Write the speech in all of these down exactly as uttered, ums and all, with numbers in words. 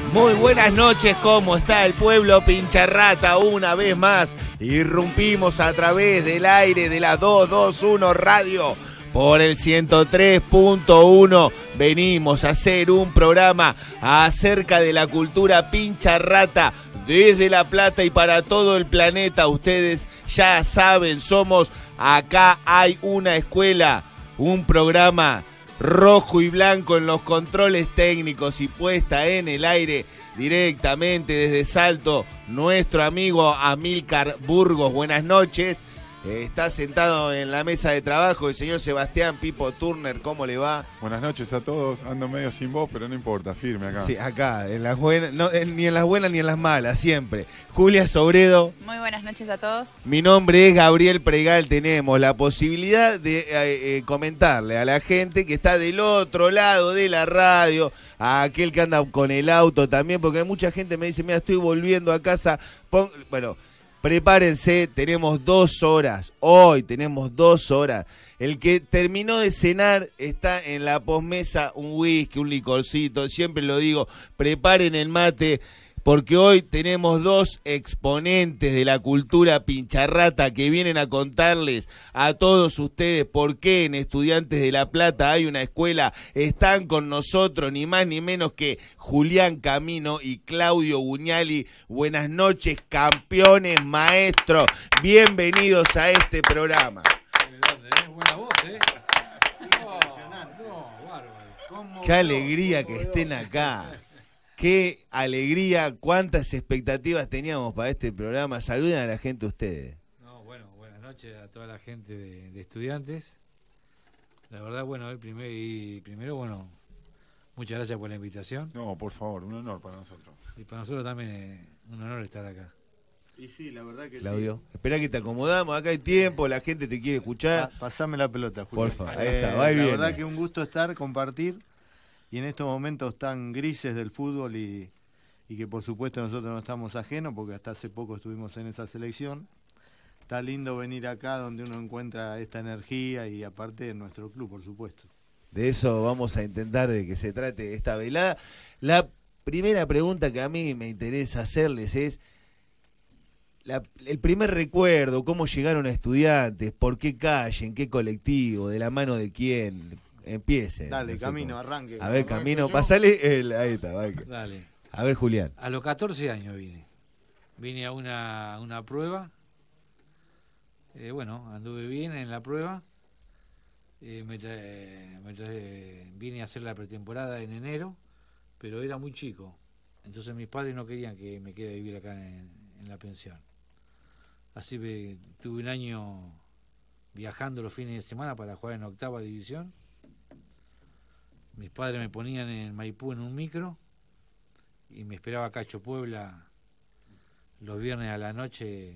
Muy buenas noches, ¿cómo está el pueblo Pincharrata? Una vez más, irrumpimos a través del aire de la doscientos veintiuno Radio por el ciento tres punto uno. Venimos a hacer un programa acerca de la cultura Pincharrata desde La Plata y para todo el planeta. Ustedes ya saben, somos Acá Hay Una Escuela, un programa rojo y blanco en los controles técnicos y puesta en el aire directamente desde Salto, nuestro amigo Amílcar Burgos. Buenas noches. Eh, está sentado en la mesa de trabajo el señor Sebastián Pipo Turner. ¿Cómo le va? Buenas noches a todos. Ando medio sin voz, pero no importa, firme acá. Sí, acá, en las buenas, no, en, ni en las buenas ni en las malas, siempre. Julia Sobredo. Muy buenas noches a todos. Mi nombre es Gabriel Pregal. Tenemos la posibilidad de eh, eh, comentarle a la gente que está del otro lado de la radio, a aquel que anda con el auto también, porque mucha gente me dice, mira, estoy volviendo a casa. Pon... Bueno, prepárense, tenemos dos horas, hoy tenemos dos horas. El que terminó de cenar está en la posmesa, un whisky, un licorcito, siempre lo digo, preparen el mate, porque hoy tenemos dos exponentes de la cultura pincharrata que vienen a contarles a todos ustedes por qué en Estudiantes de La Plata hay una escuela. Están con nosotros ni más ni menos que Julián Camino y Claudio Guñali. Buenas noches, campeones, maestros. Bienvenidos a este programa. Buena voz, ¿eh? Impresionante. No, qué alegría que estén acá. Qué alegría, cuántas expectativas teníamos para este programa. Saluden a la gente ustedes. no, bueno, buenas noches a toda la gente de, de Estudiantes. La verdad, bueno, hoy primero, y primero, bueno, muchas gracias por la invitación. No, por favor, un honor para nosotros. Y para nosotros también es un honor estar acá. Y sí, la verdad que Claudio, sí. espera que te acomodamos, acá hay tiempo, la gente te quiere escuchar. Pa- pasame la pelota, Julio. Por favor, ahí está, va y La viene. verdad que un gusto estar, compartir, y en estos momentos tan grises del fútbol y, y que por supuesto nosotros no estamos ajenos, porque hasta hace poco estuvimos en esa selección. Está lindo venir acá donde uno encuentra esta energía y aparte en nuestro club, por supuesto. De eso vamos a intentar de que se trate esta velada. La primera pregunta que a mí me interesa hacerles es, la, el primer recuerdo, cómo llegaron a Estudiantes, por qué calle, en qué colectivo, de la mano de quién. Empiecen. Dale, no sé Camino, cómo. arranque. A ver, Arranco Camino, yo. pasale el, ahí está, va. Dale. A ver, Julián. A los catorce años vine. Vine a una, a una prueba. Eh, bueno, anduve bien en la prueba. Eh, me tra- me tra- vine a hacer la pretemporada en enero, pero era muy chico. Entonces mis padres no querían que me quede a vivir acá en, en la pensión. Así que tuve un año viajando los fines de semana para jugar en octava división. Mis padres me ponían en Maipú en un micro y me esperaba Cacho Puebla los viernes a la noche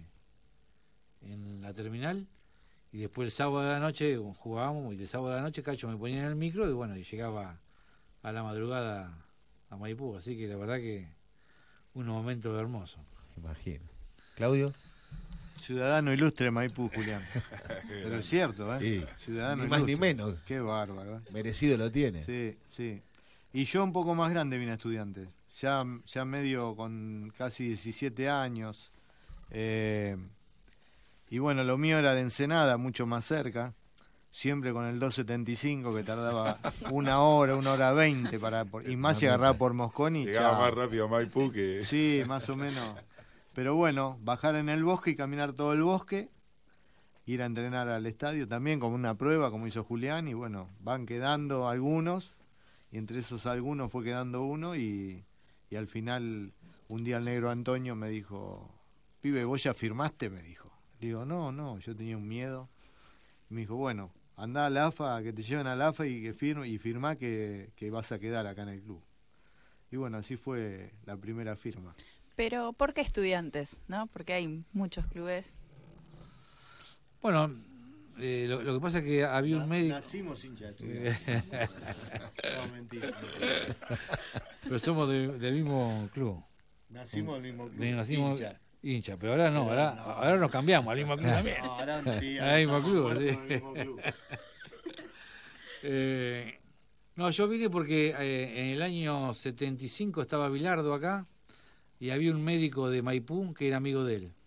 en la terminal, y después el sábado de la noche jugábamos, y el sábado de la noche Cacho me ponía en el micro y bueno, y llegaba a la madrugada a Maipú, así que la verdad que unos momentos hermosos. Imagino. Claudio. Ciudadano ilustre Maipú, Julián. Pero es cierto, ¿eh? Sí. Ciudadano Ni más ni ilustre. menos. Qué bárbaro, ¿eh? Merecido lo tiene. Sí, sí. Y yo un poco más grande vine a Estudiantes, ya, ya medio con casi diecisiete años. Eh, y bueno, lo mío era de Ensenada, mucho más cerca, siempre con el doscientos setenta y cinco que tardaba una hora, una hora veinte, para, por- y más si agarraba por Mosconi. Llegaba chao. más rápido a Maipú que... Sí, más o menos. Pero bueno, bajar en el bosque y caminar todo el bosque, ir a entrenar al estadio también como una prueba, como hizo Julián, y bueno, van quedando algunos, y entre esos algunos fue quedando uno, y, y al final un día el negro Antonio me dijo, pibe, ¿vos ya firmaste? Me dijo. Le digo, no, no, yo tenía un miedo. Y me dijo, bueno, andá a la AFA, que te lleven a la AFA y que firme, y firmá que, que vas a quedar acá en el club. Y bueno, así fue la primera firma. Pero, ¿por qué Estudiantes? ¿No? Porque hay muchos clubes. Bueno, eh, lo, lo que pasa es que había un médico... Nacimos hinchas de Estudiantes. No, mentira. Pero somos de- del mismo club. Nacimos del mismo club. De- nacimos hincha. hincha, pero ahora no, Pero ahora, no. ahora nos cambiamos al mismo club también. No, ahora sí, Al mismo estamos club, muertos sí. en el mismo club. Eh, No, yo vine porque eh, en el año setenta y cinco estaba Bilardo acá y había un médico de Maipú que era amigo de él.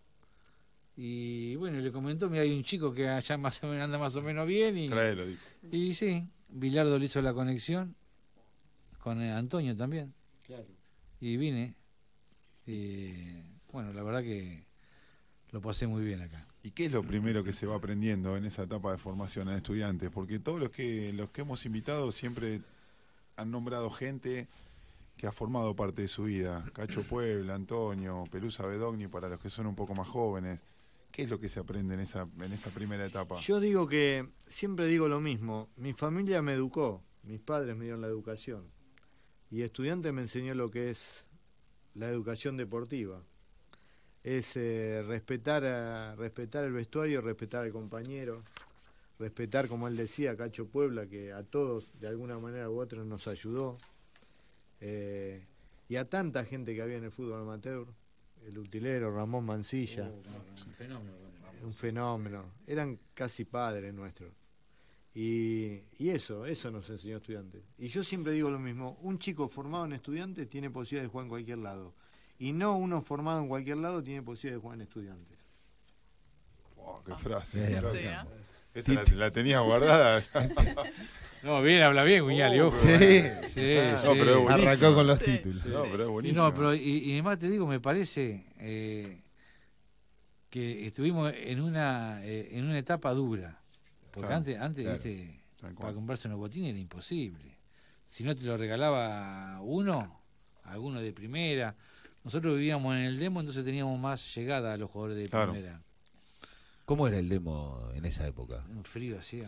Y bueno, le comentó, mira, hay un chico que allá más o menos anda más o menos bien. Y, Traelo, dijo. y sí, Bilardo le hizo la conexión con eh, Antonio también. Claro. Y vine. Y bueno, la verdad que lo pasé muy bien acá. ¿Y qué es lo primero que se va aprendiendo en esa etapa de formación en estudiantes? Porque todos los que los que hemos invitado siempre han nombrado gente que ha formado parte de su vida. Cacho Puebla, Antonio, Pelusa Bedogni, para los que son un poco más jóvenes. ¿Qué es lo que se aprende en esa, en esa primera etapa? Yo digo que, siempre digo lo mismo, mi familia me educó, mis padres me dieron la educación, y estudiante me enseñó lo que es la educación deportiva. Es eh, respetar, a, respetar el vestuario, respetar al compañero, respetar, como él decía, Cacho Puebla, que a todos de alguna manera u otra nos ayudó, eh, y a tanta gente que había en el fútbol amateur, el utilero, Ramón Mancilla, Un fenómeno. un fenómeno, eran casi padres nuestros. Y, y eso, eso nos enseñó Estudiantes. Y yo siempre digo lo mismo, un chico formado en Estudiantes tiene posibilidad de jugar en cualquier lado. Y no uno formado en cualquier lado tiene posibilidad de jugar en Estudiantes. Oh, qué frase. Sí, claro. Sí, ¿no? Esa la, la tenías guardada. No, bien, habla bien, Guiñali, Oh, ojo. Sí. Sí, No, sí. pero es buenísimo. Arrancó con los Sí. títulos. No, pero es Y buenísimo. no, pero y, y además te digo, me parece eh, que estuvimos en una eh, en una etapa dura. Porque Claro, antes, antes claro. viste, Tal cual. para comprarse unos botines era imposible. Si no te lo regalaba uno, alguno de primera. Nosotros vivíamos en el demo, entonces teníamos más llegada a los jugadores de Claro. primera. ¿Cómo era el demo en esa época? Un frío hacía.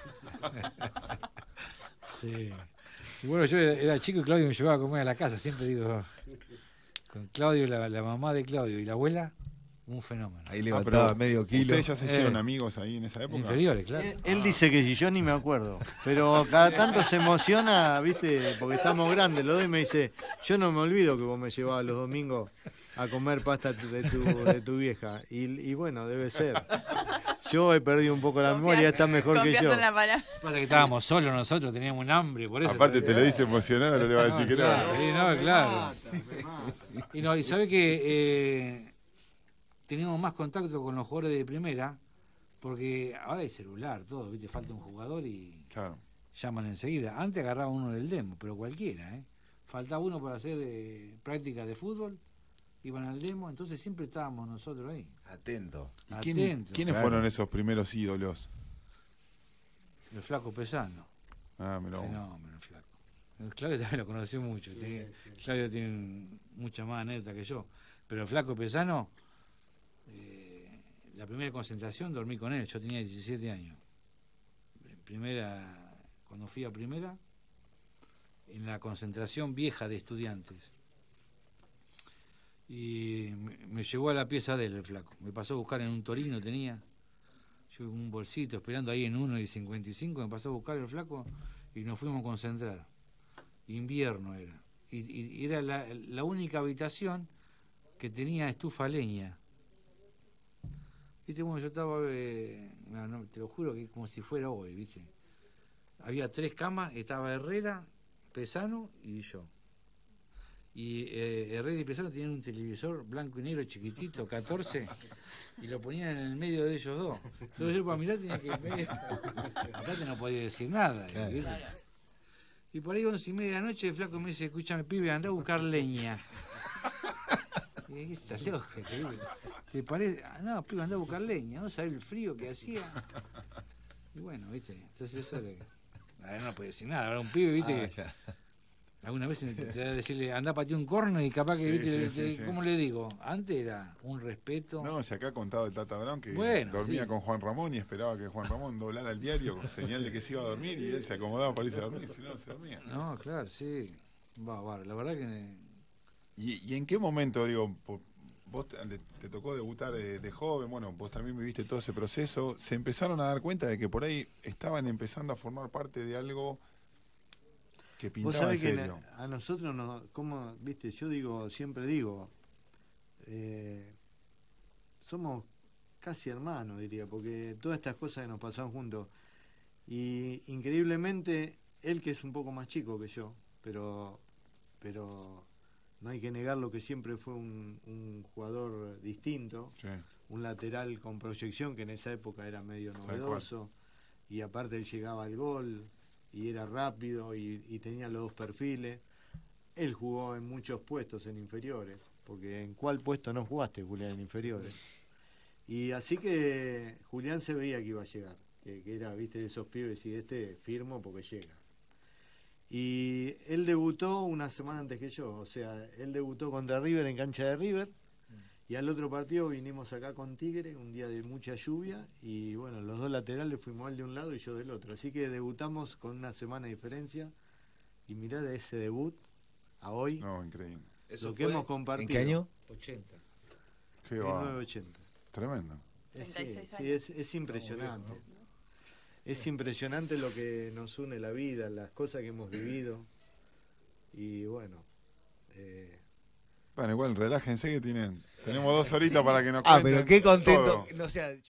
Sí. Y bueno, yo era, era chico y Claudio me llevaba a comer a la casa, siempre digo, con Claudio, la, la mamá de Claudio y la abuela, un fenómeno. Ahí Ah, levantaba pero medio kilo. ¿Ustedes ya se hicieron Eh. amigos ahí en esa época? Inferiores, claro. Él, él dice que si yo ni me acuerdo, pero cada tanto se emociona, viste, porque estamos grandes los dos, y me dice, yo no me olvido que vos me llevabas los domingos a comer pasta de tu, de tu vieja. Y, y bueno, debe ser. Yo he perdido un poco la Confía- memoria, está mejor que confías yo. en la palabra. Pasa que estábamos solos nosotros, teníamos un hambre, por eso. Aparte te lo dice emocionado, no le va a decir que no. claro, sí, no, claro. Y no, y sabe que eh, teníamos más contacto con los jugadores de primera, porque ahora hay celular, todo, viste, falta un jugador y Claro. llaman enseguida. Antes agarraba uno del demo, pero cualquiera, ¿eh? Faltaba uno para hacer eh, prácticas de fútbol, iban al demo, entonces siempre estábamos nosotros ahí. Atento. ¿Y quién- Atento. ¿Quiénes Claro. fueron esos primeros ídolos? El flaco Pesano, Ah, mirá vos. fenómeno el flaco. El Claudio también lo conoció mucho, tiene- Claudio tiene mucha más anécdota que yo, pero el flaco Pesano, eh, la primera concentración dormí con él, yo tenía diecisiete años. En primera, cuando fui a primera, en la concentración vieja de estudiantes. Y me, me llevó a la pieza de él el flaco. Me pasó a buscar en un Torino, tenía yo un bolsito esperando ahí en uno y cincuenta y cinco, me pasó a buscar el flaco y nos fuimos a concentrar. Invierno era. Y, y- y era la, la única habitación que tenía estufa a leña. Viste, bueno, yo estaba, eh, no, no, te lo juro que como si fuera hoy, viste. Había tres camas, estaba Herrera, Pesano y yo. Y eh, Herrera y Pesano tenían un televisor blanco y negro chiquitito, catorce, y lo ponían en el medio de ellos dos. Entonces yo para mirar tenía que... Aparte no podía decir nada. Claro. ¿viste? Y por ahí once y media de la noche el flaco me dice, escúchame pibe, anda a buscar leña. Y dije, estás loco, te digo. ¿Te parece? Ah, no, pibe, anda a buscar leña, ¿no sabes el frío que hacía? Y bueno, viste, entonces eso era... Ahora no puede decir nada, ahora un pibe, viste, Ah, que ya. alguna vez te te da a decirle, anda a patear un corno y capaz que, Sí, viste, sí, le- sí, le- sí. ¿cómo le digo? Antes era un respeto. No, se acá ha contado el Tata Brown que Bueno, dormía sí. con Juan Ramón y esperaba que Juan Ramón doblara el diario con señal de que se iba a dormir y él se acomodaba para irse a dormir, si no, no se dormía. No, claro, sí. Va, va, la verdad que... ¿Y, y en qué momento, digo, po- vos te, le- te tocó debutar eh, de joven, bueno, vos también viviste todo ese proceso, se empezaron a dar cuenta de que por ahí estaban empezando a formar parte de algo que Vos pintaba en sabés que serio? a, a nosotros, nos, como, viste, yo digo, siempre digo, eh, somos casi hermanos, diría, porque todas estas cosas que nos pasaron juntos. Y increíblemente él que es un poco más chico que yo, pero, pero no hay que negarlo que siempre fue un, un jugador distinto, Sí. un lateral con proyección que en esa época era medio novedoso, y aparte él llegaba al gol, y era rápido, y, y tenía los dos perfiles. Él jugó en muchos puestos en inferiores, porque ¿en cuál puesto no jugaste, Julián, en inferiores? Y así que Julián se veía que iba a llegar, que, que era, viste, de esos pibes, y este firmo porque llega. Y él debutó una semana antes que yo, o sea, él debutó contra River en cancha de River, y al otro partido vinimos acá con Tigre, un día de mucha lluvia, y bueno, los dos laterales fuimos él de un lado y yo del otro. Así que debutamos con una semana de diferencia, y mirá de ese debut a hoy, No, increíble. Eso lo que fue- hemos compartido. ¿En qué año? ochenta. Qué mil va. novecientos ochenta. Tremendo. Es, treinta y sí, seis sí, años. es, es impresionante. Es impresionante lo que nos une la vida, las cosas que hemos vivido. Y bueno, eh, Bueno, igual relájense que tienen. Tenemos dos horitas para que nos Ah, cuenten pero qué contento. todo. No, o sea,